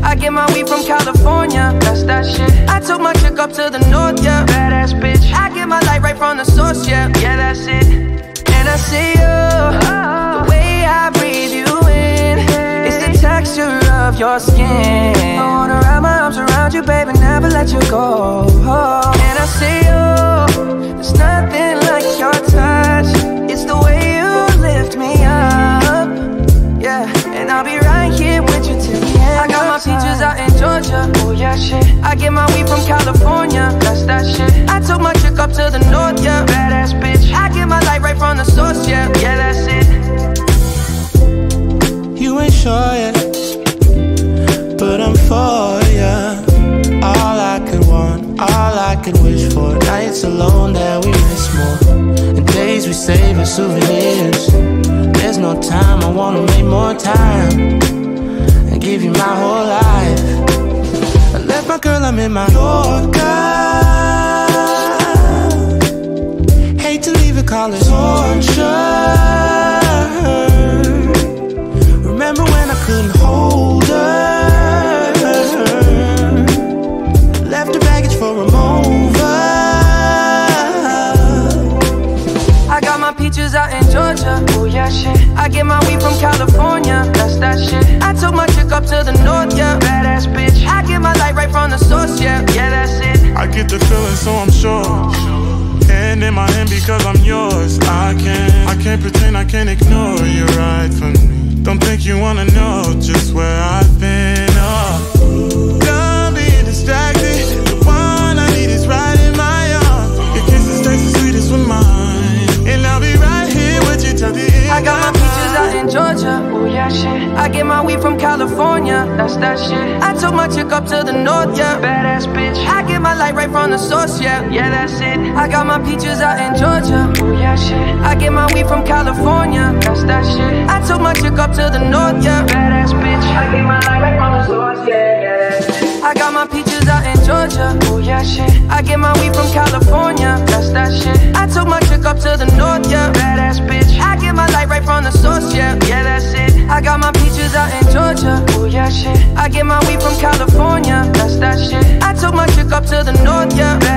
I get my weed from California, that's that shit. I took my chick up to the north, yeah, badass bitch. I get my light right from the source, yeah, yeah, that's it. And I see you, the way I breathe you in, it's the texture of your skin. I wanna wrap my arms around you, baby, never let you go. And I see you, there's nothing like your touch. It's the way you lift me up, yeah. And I'll be right here with you till the end. I got my peaches out in Georgia, oh yeah, shit. I get my weed from California, that's that shit. I took my chick up to the north, yeah, badass bitch. I get my light right from the source, yeah, yeah, that's it. You ain't sure yet, but I'm for ya. All I could want, all I could wish for. Nights alone that we miss more, and days we save as souvenirs. There's no time, I wanna make more time and give you my whole life. I left my girl, I'm in my Yorker. Hate to leave it, call it torture. Remember when I couldn't hold her? Left her baggage for a mover. I got my peaches out in Georgia, oh yeah, shit. I get my weed from California, that's that shit. I took my chick up to the north, yeah, badass bitch. I get my light right from the source, yeah, yeah, that's it. I get the feeling, so I'm sure. Hand in my hand because I'm yours. I can't pretend, I can't ignore you right from me. Don't think you wanna know just where I've been. Oh, done being distracted. The one I need is right in my arms. Your kisses taste the sweetest with mine, and I'll be right here with you till the end. I got my peaches out in Georgia, oh yeah, shit. I get my weed from California, that's that shit. I took my chick up to the north, yeah, badass bitch. I get my light right from the source, yeah, yeah, that's it. I got my peaches out in Georgia, oh yeah, shit. I get my weed from California, that's that shit. I took my chick up to the north, yeah, badass bitch. I get my light right from the source, yeah, yeah, that's it. I got my peaches out in Georgia, oh yeah, shit. I get my weed from California, that's that shit. I took my chick up to the north, yeah, badass bitch. I get my light right from the source, yeah, yeah, that's it. I got my peaches out in Georgia, oh yeah, shit. I get my weed from California, that's that shit. I took my chick up to the north, yeah,